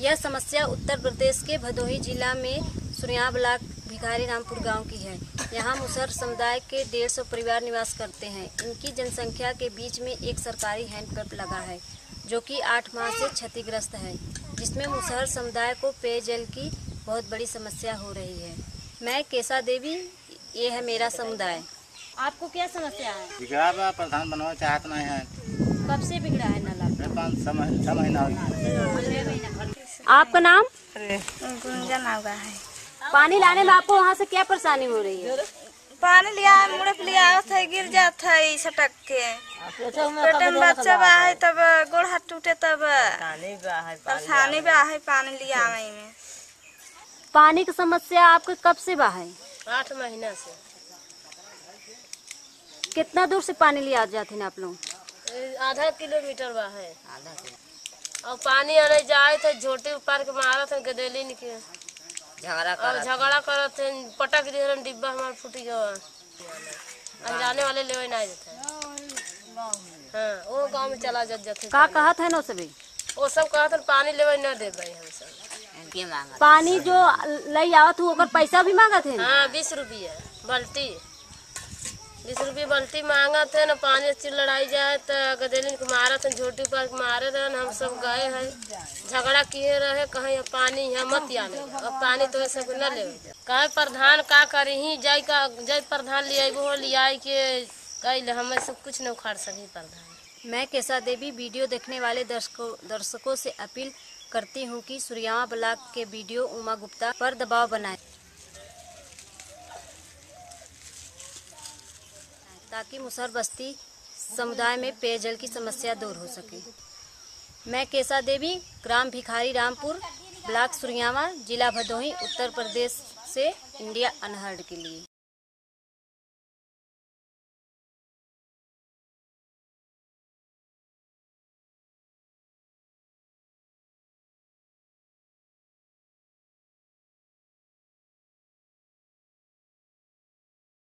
यह समस्या उत्तर प्रदेश के भदोही जिला में सुरिया ब्लॉक भिखारी रामपुर गांव की है। यहाँ मुसहर समुदाय के 150 परिवार निवास करते हैं। इनकी जनसंख्या के बीच में एक सरकारी हैंडपंप लगा है जो कि 8 माह से क्षतिग्रस्त है, जिसमें मुसहर समुदाय को पेयजल की बहुत बड़ी समस्या हो रही है। मैं केसा देवी, ये है मेरा समुदाय। आपको क्या समस्या है? बिगड़ा बा, प्रधान बनवा चाहत नहीं है। कब से बिगड़ा है नाला? 5-6 महीना हो गया। आपका नाम? गुंजन आगा है। पानी लाने में आपको वहाँ से क्या परेशानी हो रही है? पानी लिया मुड़े पे लिया था, गिर जाता है सटक के। पेट में बच्चा बा है तब गोड़ हाथ टूटे तब परेशानी बा है पानी लिया में। पानी की समस्या आपके कब से बा है? 8 महीना से। कितना दूर से पानी लिया जाते हैं आप लोग? आधा किलोमीटर बा है। और पानी आने जाए थे झोटी ऊपर के मारत है गदेली के झगड़ा करत है, पटक दिए डिब्बा हमार फूटी गवा। जाने वाले लेवे नहीं जाते। हाँ, वो गांव में चला जाते। का कहत है ना सभी? वो सब कहत है पानी लेवे न दे भाई हम सब। पानी जो लई आवत हो ओकर पैसा भी मांगत है? हाँ, 20 रुपया बाल्टी। 20 रुपये बाल्टी मांगा थे न। पानी अच्छी लड़ाई जाए तो गदेली को मारा थे, झोटी पर मारे थे। हम सब गए हैं, झगड़ा किए रहे, कहीं पानी यहाँ मत आने। अब पानी तो ऐसे न ले कहे प्रधान का करी ही जय प्रधान लिया वो लिया के कह हमें सब कुछ न उखाड़ सके प्रधान। मैं केसा देवी वीडियो देखने वाले दर्शकों से अपील करती हूँ कि सुरिया ब्लॉक के वीडियो उमा गुप्ता पर दबाव बनाए ताकि मुसहर बस्ती समुदाय में पेयजल की समस्या दूर हो सके। मैं केसा देवी, ग्राम भिखारी रामपुर, ब्लॉक सुरियावा, जिला भदोही, उत्तर प्रदेश से इंडिया अनहर्ड के लिए।